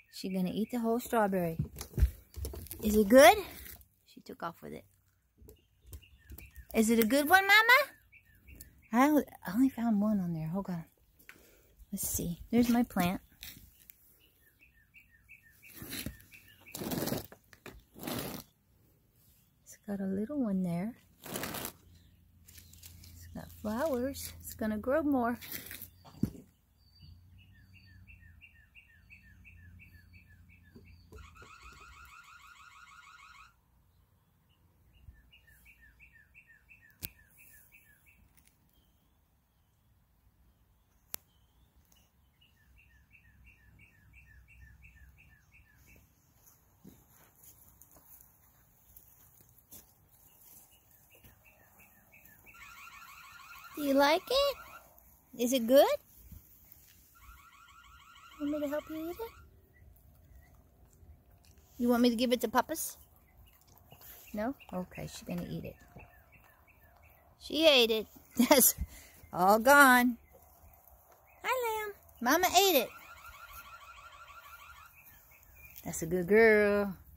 She's gonna eat the whole strawberry. Is it good? She took off with it. Is it a good one, Mama? I only found one on there. Hold on. Let's see. There's my plant. It's got a little one there. It's got flowers. It's gonna grow more. Do you like it? Is it good? Want me to help you eat it? You want me to give it to Papa's? No? Okay, she's gonna eat it. She ate it. That's all gone. Hi, Lamb. Mama ate it. That's a good girl.